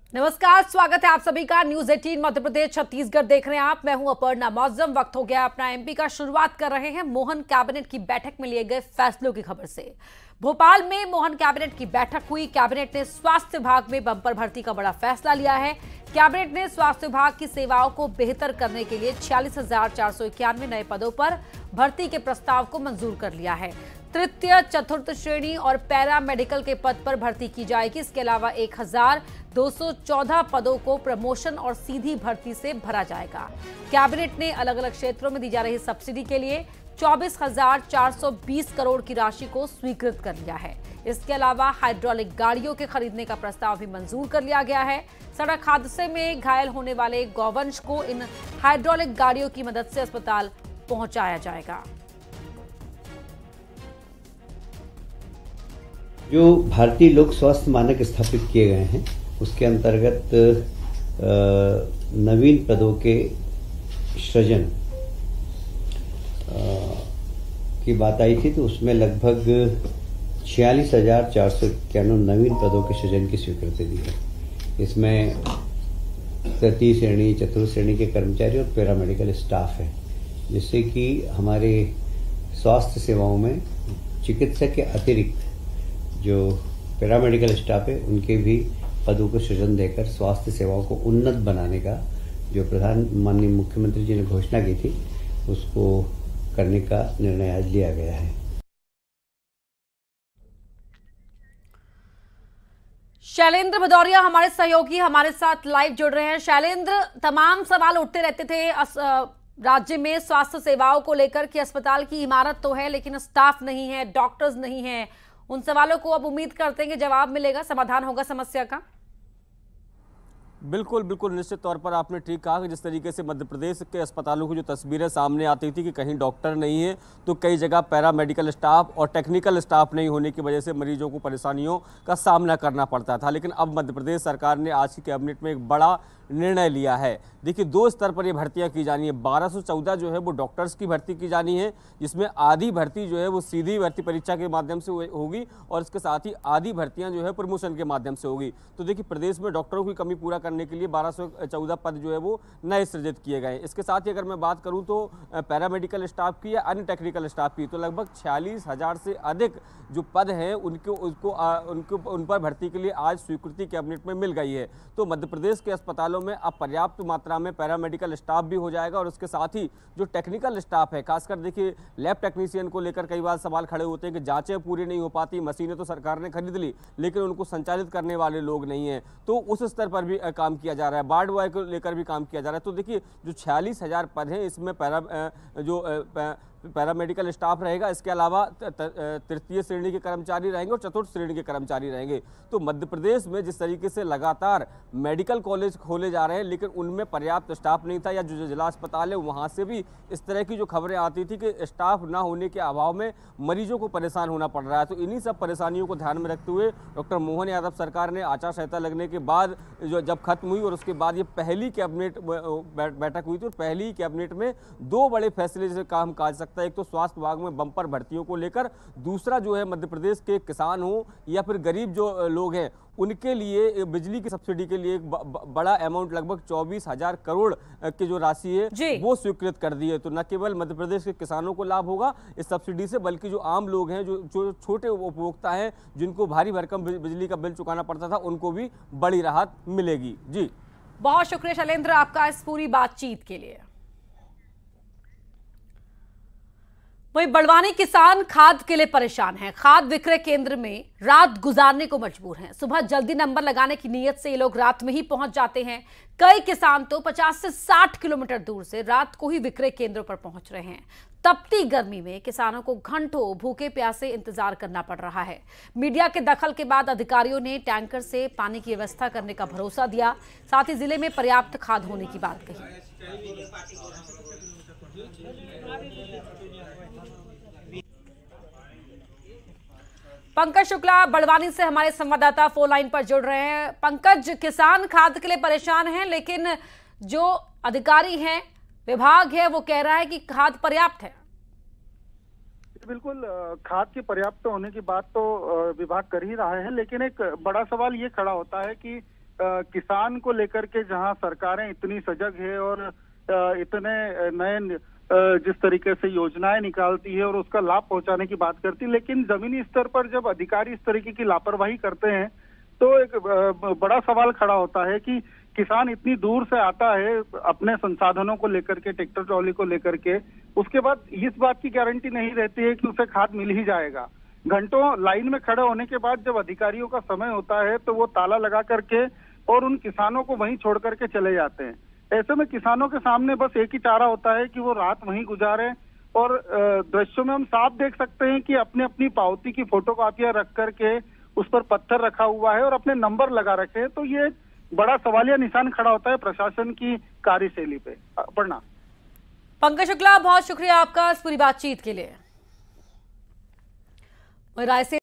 नमस्कार, स्वागत है आप सभी का। न्यूज 18 मध्य प्रदेश छत्तीसगढ़ देख रहे हैं आप। मैं हूं अपर्णा मौजम। वक्त हो गया अपना एमपी का। शुरुआत कर रहे हैं मोहन कैबिनेट की बैठक में लिए गए फैसलों की खबर से। भोपाल में मोहन कैबिनेट की बैठक हुई। कैबिनेट ने स्वास्थ्य विभाग में बंपर भर्ती का बड़ा फैसला लिया है। कैबिनेट ने स्वास्थ्य विभाग की सेवाओं को बेहतर करने के लिए 46,491 नए पदों पर भर्ती के प्रस्ताव को मंजूर कर लिया है। तृतीय चतुर्थ श्रेणी और पैरा मेडिकल के पद पर भर्ती की जाएगी। इसके अलावा 1,214 पदों को प्रमोशन और सीधी भर्ती से भरा जाएगा। कैबिनेट ने अलग अलग क्षेत्रों में दी जा रही सब्सिडी के लिए 24,420 करोड़ की राशि को स्वीकृत कर लिया है। इसके अलावा हाइड्रोलिक गाड़ियों के खरीदने का प्रस्ताव भी मंजूर कर लिया गया है। सड़क हादसे में घायल होने वाले गौवंश को इन हाइड्रोलिक गाड़ियों की मदद से अस्पताल पहुंचाया जाएगा। जो भारतीय लोक स्वास्थ्य मानक स्थापित किए गए हैं उसके अंतर्गत नवीन पदों के सृजन की बात आई थी, तो उसमें लगभग 46,491 नवीन पदों के सृजन की स्वीकृति दी है। इसमें तृतीय श्रेणी, चतुर्थ श्रेणी के कर्मचारी और पैरामेडिकल स्टाफ है, जिससे कि हमारे स्वास्थ्य सेवाओं में चिकित्सक के अतिरिक्त जो पैरामेडिकल स्टाफ है उनके भी पदों को सृजन देकर स्वास्थ्य सेवाओं को उन्नत बनाने का जो माननीय मुख्यमंत्री जी ने घोषणा की थी उसको करने का निर्णय आज लिया गया है। शैलेंद्र भदौरिया हमारे सहयोगी हमारे साथ लाइव जुड़ रहे हैं। शैलेंद्र, तमाम सवाल उठते रहते थे राज्य में स्वास्थ्य सेवाओं को लेकर कि अस्पताल की इमारत तो है लेकिन स्टाफ नहीं है, डॉक्टर्स नहीं है। उन सवालों को अब उम्मीद करते हैं कि जवाब मिलेगा, समाधान होगा समस्या का। बिल्कुल बिल्कुल, निश्चित तौर पर आपने ठीक कहा कि जिस तरीके से मध्य प्रदेश के अस्पतालों की जो तस्वीरें सामने आती थी कि कहीं डॉक्टर नहीं है तो कई जगह पैरा मेडिकल स्टाफ और टेक्निकल स्टाफ नहीं होने की वजह से मरीजों को परेशानियों का सामना करना पड़ता था। लेकिन अब मध्य प्रदेश सरकार ने आज की कैबिनेट में एक बड़ा निर्णय लिया है। देखिए, 2 स्तर पर ये भर्तियां की जानी है। 1214 जो है वो डॉक्टर्स की भर्ती की जानी है, जिसमें आधी भर्ती जो है वो सीधी भर्ती परीक्षा के माध्यम से होगी और इसके साथ ही आधी भर्तियां जो है प्रमोशन के माध्यम से होगी। तो देखिए, प्रदेश में डॉक्टरों की कमी पूरा करने के लिए 1214 पद जो है वो नए सृजित किए गए। इसके साथ ही अगर मैं बात करूं तो पैरामेडिकल स्टाफ की या अन्य टेक्निकल स्टाफ की, तो लगभग 46,000 से अधिक जो पद हैं उन पर भर्ती के लिए आज स्वीकृति कैबिनेट में मिल गई है। तो मध्य प्रदेश के अस्पतालों में अब पर्याप्त मात्रा में पैरामेडिकल स्टाफ भी हो जाएगा और उसके साथ ही जो टेक्निकल स्टाफ है, खासकर देखिए लैब टेक्नीशियन को लेकर कई बार सवाल खड़े होते हैं कि जांचें पूरी नहीं हो पाती, मशीनें तो सरकार ने खरीद ली लेकिन उनको संचालित करने वाले लोग नहीं हैं, तो उस स्तर पर भी काम किया जा रहा है। वार्ड बॉय को लेकर भी काम किया जा रहा है। तो देखिए, जो 46,000 पद हैं इसमें पैरामेडिकल स्टाफ रहेगा, इसके अलावा तृतीय श्रेणी के कर्मचारी रहेंगे और चतुर्थ श्रेणी के कर्मचारी रहेंगे। तो मध्य प्रदेश में जिस तरीके से लगातार मेडिकल कॉलेज खोले जा रहे हैं लेकिन उनमें पर्याप्त स्टाफ नहीं था, या जो जिला अस्पताल है वहाँ से भी इस तरह की जो खबरें आती थी कि स्टाफ ना होने के अभाव में मरीजों को परेशान होना पड़ रहा है। तो इन्हीं सब परेशानियों को ध्यान में रखते हुए डॉक्टर मोहन यादव सरकार ने आचार संहिता लगने के बाद जब खत्म हुई और उसके बाद ये पहली कैबिनेट बैठक हुई थी और पहली कैबिनेट में 2 बड़े फैसले जैसे काम काज सकता है। एक तो स्वास्थ्य विभाग में बंपर भर्तियों को लेकर, दूसरा जो है मध्य प्रदेश के किसान हो या फिर गरीब जो लोग हैं उनके लिए बिजली की सब्सिडी के लिए एक बड़ा अमाउंट लगभग 24,000 करोड़ की जो राशि है वो स्वीकृत कर दी है। तो न केवल मध्य प्रदेश के किसानों को लाभ होगा इस सब्सिडी से, बल्कि जो आम लोग हैं, जो छोटे उपभोक्ता हैं जिनको भारी भरकम बिजली का बिल चुकाना पड़ता था, उनको भी बड़ी राहत मिलेगी। जी, बहुत शुक्रिया शैलेंद्र आपका इस पूरी बातचीत के लिए। वहीं बड़वानी किसान खाद के लिए परेशान हैं। खाद विक्रय केंद्र में रात गुजारने को मजबूर हैं। सुबह जल्दी नंबर लगाने की नीयत से ये लोग रात में ही पहुंच जाते हैं। कई किसान तो 50 से 60 किलोमीटर दूर से रात को ही विक्रय केंद्रों पर पहुंच रहे हैं। तपती गर्मी में किसानों को घंटों भूखे प्यासे इंतजार करना पड़ रहा है। मीडिया के दखल के बाद अधिकारियों ने टैंकर से पानी की व्यवस्था करने का भरोसा दिया, साथ ही जिले में पर्याप्त खाद होने की बात कही। पंकज शुक्ला बड़वानी से हमारे संवाददाता फोन लाइन पर जुड़ रहे हैं। पंकज, किसान खाद के लिए परेशान हैं लेकिन जो अधिकारी हैं, विभाग है, वो कह रहा है कि खाद पर्याप्त है। बिल्कुल, खाद की पर्याप्त होने की बात तो विभाग कर ही रहा है, लेकिन एक बड़ा सवाल ये खड़ा होता है कि किसान को लेकर के जहां सरकारें इतनी सजग है और इतने नए जिस तरीके से योजनाएं निकालती है और उसका लाभ पहुंचाने की बात करती है, लेकिन जमीनी स्तर पर जब अधिकारी इस तरीके की लापरवाही करते हैं तो एक बड़ा सवाल खड़ा होता है कि किसान इतनी दूर से आता है अपने संसाधनों को लेकर के, ट्रैक्टर ट्रॉली को लेकर के, उसके बाद इस बात की गारंटी नहीं रहती है कि उसे खाद मिल ही जाएगा। घंटों लाइन में खड़े होने के बाद जब अधिकारियों का समय होता है तो वो ताला लगा करके और उन किसानों को वहीं छोड़ करके चले जाते हैं। ऐसे में किसानों के सामने बस एक ही चारा होता है कि वो रात वहीं गुजारें और दृश्यों में हम साफ देख सकते हैं कि अपनी अपनी पावती की फोटोकॉपियां रख करके उस पर पत्थर रखा हुआ है और अपने नंबर लगा रखे हैं। तो ये बड़ा सवालिया निशान खड़ा होता है प्रशासन की कार्यशैली पे। अपर्णा। पंकज शुक्ला, बहुत शुक्रिया आपका इस पूरी बातचीत के लिए। राय से